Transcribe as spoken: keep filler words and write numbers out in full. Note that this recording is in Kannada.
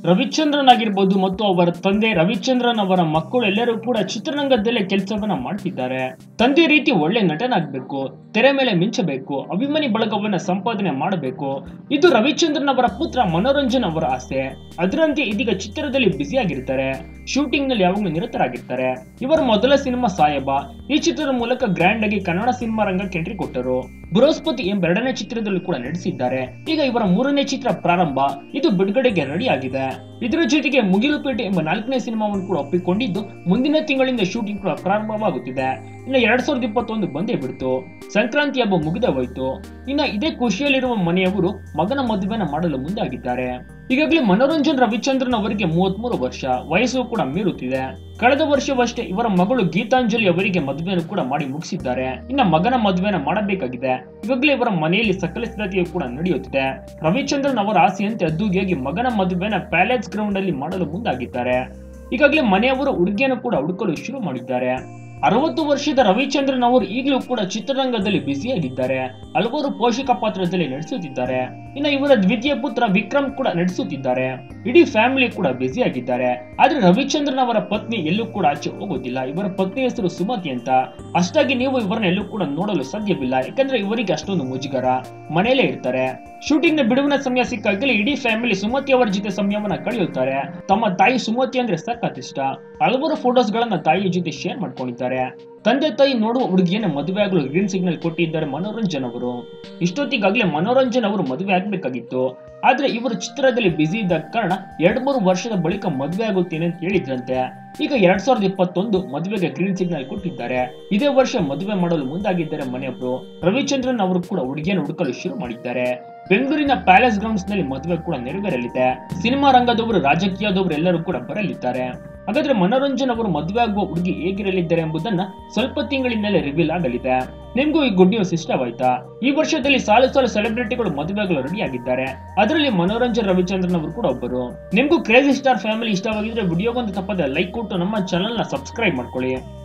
ರವಿಚಂದ್ರನ್ ಆಗಿರ್ಬೋದು ಮತ್ತು ಅವರ ತಂದೆ ರವಿಚಂದ್ರನ್ ಅವರ ಮಕ್ಕಳು ಎಲ್ಲರೂ ಕೂಡ ಚಿತ್ರರಂಗದಲ್ಲೇ ಕೆಲಸವನ್ನ ಮಾಡ್ತಿದ್ದಾರೆ. ತಂದೆ ರೀತಿ ಒಳ್ಳೆ ನಟನಾಗಬೇಕು, ತೆರೆ ಮೇಲೆ ಮಿಂಚಬೇಕು, ಅಭಿಮಾನಿ ಬಳಗವನ್ನ ಸಂಪಾದನೆ ಮಾಡಬೇಕು, ಇದು ರವಿಚಂದ್ರನ್ ಅವರ ಪುತ್ರ ಮನೋರಂಜನ್ ಅವರ ಆಸೆ. ಅದರಂತೆ ಇದೀಗ ಚಿತ್ರದಲ್ಲಿ ಬ್ಯುಸಿ ಆಗಿರ್ತಾರೆ, ಶೂಟಿಂಗ್ ನಲ್ಲಿ ಯಾವಾಗಲೂ ನಿರತರಾಗಿರ್ತಾರೆ. ಇವರ ಮೊದಲ ಸಿನಿಮಾ ಸಾಯಬ, ಈ ಚಿತ್ರದ ಮೂಲಕ ಗ್ರ್ಯಾಂಡ್ ಆಗಿ ಕನ್ನಡ ಸಿನಿಮಾ ರಂಗಕ್ಕೆ ಎಂಟ್ರಿ ಕೊಟ್ಟರು. ಬೃಹಸ್ಪತಿ ಎಂಬ ಎರಡನೇ ಚಿತ್ರದಲ್ಲೂ ಕೂಡ ನಟಿಸಿದ್ದಾರೆ. ಈಗ ಇವರ ಮೂರನೇ ಚಿತ್ರ ಪ್ರಾರಂಭ, ಇದು ಬಿಡುಗಡೆಗೆ ರೆಡಿ ಆಗಿದೆ. ಇದರ ಜೊತೆಗೆ ಮುಗಿಲುಪೇಟೆ ಎಂಬ ನಾಲ್ಕನೇ ಸಿನಿಮಾವನ್ನು ಕೂಡ ಒಪ್ಪಿಕೊಂಡಿದ್ದು ಮುಂದಿನ ತಿಂಗಳಿಂದ ಶೂಟಿಂಗ್ ಕೂಡ ಪ್ರಾರಂಭವಾಗುತ್ತಿದೆ. ಇನ್ನು ಎರಡ್ ಸಾವಿರದ ಇಪ್ಪತ್ತೊಂದು ಬಂದೇ ಬಿಡ್ತು, ಸಂಕ್ರಾಂತಿ ಹಬ್ಬ ಮುಗಿದೇ ಹೋಯ್ತು. ಇನ್ನ ಇದೇ ಖುಷಿಯಲ್ಲಿರುವ ಮನೆಯವರು ಮಗನ ಮದುವೆನ ಮಾಡಲು ಮುಂದಾಗಿದ್ದಾರೆ. ಈಗಾಗಲೇ ಮನೋರಂಜನ್ ರವಿಚಂದ್ರನ್ ಅವರಿಗೆ ಮೂವತ್ತ್ ಮೂರು ವರ್ಷ, ವಯಸ್ಸು ಕೂಡ ಮೀರುತ್ತಿದೆ. ಕಳೆದ ವರ್ಷವಷ್ಟೇ ಇವರ ಮಗಳು ಗೀತಾಂಜಲಿ ಅವರಿಗೆ ಮದುವೆಯನ್ನು ಕೂಡ ಮಾಡಿ ಮುಗಿಸಿದ್ದಾರೆ. ಇನ್ನ ಮಗನ ಮದುವೆನ ಮಾಡಬೇಕಾಗಿದೆ. ಈಗಾಗಲೇ ಇವರ ಮನೆಯಲ್ಲಿ ಸಕಲ ಸಿದ್ಧತೆಯು ಕೂಡ ನಡೆಯುತ್ತಿದೆ. ರವಿಚಂದ್ರನ್ ಅವರ ಆಸೆಯಂತೆ ಅದ್ದೂರಿಯಾಗಿ ಮಗನ ಮದುವೆನ ಪ್ಯಾಲೇಸ್ ಗ್ರೌಂಡ್ ಅಲ್ಲಿ ಮಾಡಲು ಮುಂದಾಗಿದ್ದಾರೆ. ಈಗಾಗಲೇ ಮನೆಯವರು ಹುಡುಗಿಯನ್ನು ಕೂಡ ಹುಡುಕಲು ಶುರು ಮಾಡಿದ್ದಾರೆ. ಅರವತ್ತು ವರ್ಷದ ರವಿಚಂದ್ರನ್ ಅವರು ಈಗಲೂ ಕೂಡ ಚಿತ್ರರಂಗದಲ್ಲಿ ಬ್ಯುಸಿಯಾಗಿದ್ದಾರೆ. ಹಲವಾರು ಪೋಷಕ ಪಾತ್ರದಲ್ಲಿ ನಟಿಸುತ್ತಿದ್ದಾರೆ. ಇನ್ನು ಇವರ ದ್ವಿತೀಯ ಪುತ್ರ ವಿಕ್ರಮ್ ಕೂಡ ನಟಿಸುತ್ತಿದ್ದಾರೆ. ಇಡೀ ಫ್ಯಾಮಿಲಿ ಕೂಡ ಬ್ಯುಸಿ ಆಗಿದ್ದಾರೆ. ಆದ್ರೆ ರವಿಚಂದ್ರನ್ ಅವರ ಪತ್ನಿ ಎಲ್ಲೂ ಕೂಡ ಆಚೆ ಹೋಗೋದಿಲ್ಲ. ಇವರ ಪತ್ನಿ ಹೆಸರು ಸುಮತಿ ಅಂತ. ಅಷ್ಟಾಗಿ ನೀವು ಇವರನ್ನ ಎಲ್ಲೂ ಕೂಡ ನೋಡಲು ಸಾಧ್ಯವಿಲ್ಲ, ಯಾಕಂದ್ರೆ ಇವರಿಗೆ ಅಷ್ಟೊಂದು ಮುಜುಗರ. ಮನೆಯಲ್ಲೇ ಇರ್ತಾರೆ. ಶೂಟಿಂಗ್ ನ ಬಿಡುವಿನ ಸಮಯ ಸಿಕ್ಕಾಗಲೇ ಇಡೀ ಫ್ಯಾಮಿಲಿ ಸುಮತಿ ಅವರ ಜೊತೆ ಸಮಯವನ್ನ ಕಳೆಯುತ್ತಾರೆ. ತಮ್ಮ ತಾಯಿ ಸುಮತಿ ಅಂದ್ರೆ ಸಖತ್ ಇಷ್ಟ. ಹಲವಾರು ಫೋಟೋಸ್ ಗಳನ್ನ ತಾಯಿಯ ಜೊತೆ ಶೇರ್ ಮಾಡ್ಕೊಂಡಿದ್ದಾರೆ. ತಂದೆ ತಾಯಿ ನೋಡುವ ಹುಡುಗಿಯನ್ನು ಮದುವೆ ಆಗಲು ಗ್ರೀನ್ ಸಿಗ್ನಲ್ ಕೊಟ್ಟಿದ್ದಾರೆ ಮನೋರಂಜನ್ ಅವರು. ಇಷ್ಟೊತ್ತಿಗಾಗಲೇ ಮನೋರಂಜನ್ ಅವರು ಮದುವೆ ಆಗ್ಬೇಕಾಗಿತ್ತು. ಆದ್ರೆ ಇವರು ಚಿತ್ರದಲ್ಲಿ ಬ್ಯುಸಿ ಇದ್ದ ಕಾರಣ ಎರಡ್ ಮೂರು ವರ್ಷದ ಬಳಿಕ ಮದುವೆ ಆಗುತ್ತೇನೆ ಅಂತ ಹೇಳಿದ್ರಂತೆ. ಈಗ ಎರಡ್ ಸಾವಿರದ ಇಪ್ಪತ್ತೊಂದು ಮದುವೆಗೆ ಗ್ರೀನ್ ಸಿಗ್ನಲ್ ಕೊಟ್ಟಿದ್ದಾರೆ. ಇದೇ ವರ್ಷ ಮದುವೆ ಮಾಡಲು ಮುಂದಾಗಿದ್ದಾರೆ ಮನೆಯವರು. ರವಿಚಂದ್ರನ್ ಅವರು ಕೂಡ ಹುಡುಗಿಯನ್ನು ಹುಡುಕಲು ಶುರು ಮಾಡಿದ್ದಾರೆ. ಬೆಂಗಳೂರಿನ ಪ್ಯಾಲೇಸ್ ಗ್ರೌಂಡ್ಸ್ ನಲ್ಲಿ ಮದುವೆ ಕೂಡ ನೆರವೇರಲಿದೆ. ಸಿನಿಮಾ ರಂಗದವರು, ರಾಜಕೀಯದವರು ಎಲ್ಲರೂ ಕೂಡ ಬರಲಿದ್ದಾರೆ. ಹಾಗಾದ್ರೆ ಮನೋರಂಜನ್ ಅವರು ಮದುವೆ ಆಗುವ ಹುಡುಗಿ ಹೇಗಿರಲಿದ್ದಾರೆ ಎಂಬುದನ್ನ ಸ್ವಲ್ಪ ತಿಂಗಳಿಂದಲೇ ರಿವೀಲ್ ಆಗಲಿದೆ. ನಿಮ್ಗೂ ಈ ಗುಡ್ ನ್ಯೂಸ್ ಇಷ್ಟವಾಯ್ತಾ? ಈ ವರ್ಷದಲ್ಲಿ ಸಾಲು ಸಾಲು ಸೆಲೆಬ್ರಿಟಿಗಳು ಮದುವೆಗಳು ರೆಡಿ ಆಗಿದ್ದಾರೆ. ಅದರಲ್ಲಿ ಮನೋರಂಜನ್ ರವಿಚಂದ್ರನ್ ಅವರು ಕೂಡ ಒಬ್ಬರು. ನಿಮ್ಗೂ ಕ್ರೇಜಿ ಸ್ಟಾರ್ ಫ್ಯಾಮಿಲಿ ಇಷ್ಟವಾಗಿದ್ರೆ ವಿಡಿಯೋಗೊಂದು ತಪ್ಪದೆ ಲೈಕ್ ಕೊಟ್ಟು ನಮ್ಮ ಚಾನೆಲ್ ನ ಸಬ್ಸ್ಕ್ರೈಬ್ ಮಾಡ್ಕೊಳ್ಳಿ.